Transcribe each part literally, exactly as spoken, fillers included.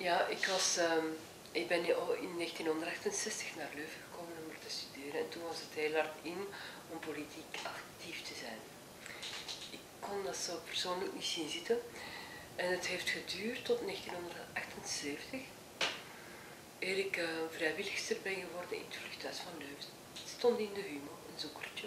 Ja, ik, was, uh, ik ben in negentienhonderdachtenzestig naar Leuven gekomen om er te studeren en toen was het heel hard in om politiek actief te zijn. Ik kon dat zo persoonlijk niet zien zitten en het heeft geduurd tot negentienhonderdachtenzeventig eer ik uh, vrijwilligster ben geworden in het vluchthuis van Leuven. Het stond in de Humo, een zoekertje.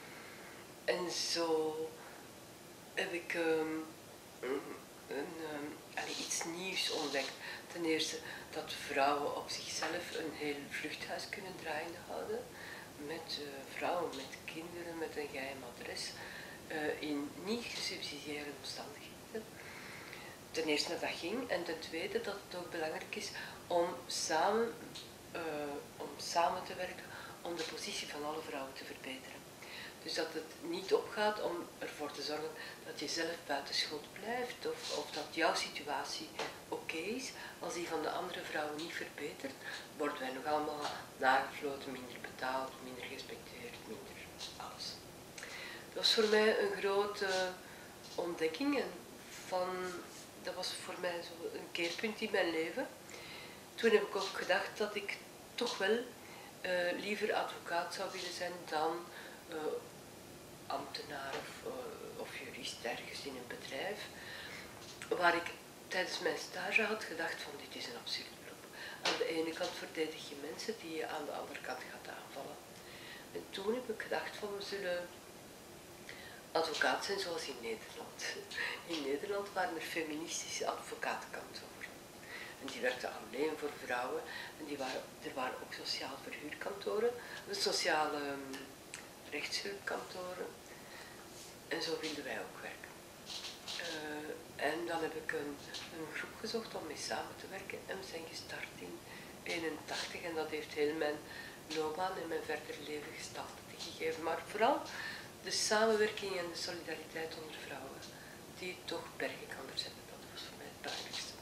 En zo heb ik um, een, um, allee, iets nieuws ontdekt. Ten eerste dat vrouwen op zichzelf een heel vluchthuis kunnen draaiende houden. Met uh, vrouwen, met kinderen, met een geheim adres. Uh, in niet gesubsidieerde omstandigheden. Ten eerste dat dat ging. En ten tweede dat het ook belangrijk is om samen, uh, om samen te werken om de positie van alle vrouwen te verbeteren. Dus dat het niet opgaat om ervoor te zorgen dat je zelf buitenschot blijft of, of dat jouw situatie oké okay is. Als die van de andere vrouwen niet verbetert, worden wij nog allemaal nagefloten, minder betaald, minder gerespecteerd, minder alles. Dat was voor mij een grote ontdekking en van, dat was voor mij zo een keerpunt in mijn leven. Toen heb ik ook gedacht dat ik toch wel uh, liever advocaat zou willen zijn dan uh, ambtenaar of, uh, of jurist ergens in een bedrijf, waar ik tijdens mijn stage had gedacht van dit is een absurd beroep. Aan de ene kant verdedig je mensen die je aan de andere kant gaat aanvallen. En toen heb ik gedacht van we zullen advocaat zijn zoals in Nederland. In Nederland waren er feministische advocatenkantoren. En die werkten alleen voor vrouwen. En die waren, er waren ook sociaal verhuurkantoren, sociale um, rechtshulpkantoren. En zo wilden wij ook werken. Uh, en dan heb ik een, een groep gezocht om mee samen te werken. En we zijn gestart in eenentachtig en dat heeft heel mijn loopbaan en mijn verder leven gestalte gegeven. Maar vooral de samenwerking en de solidariteit onder vrouwen, die toch bergen kan verzetten. Dat was voor mij het belangrijkste.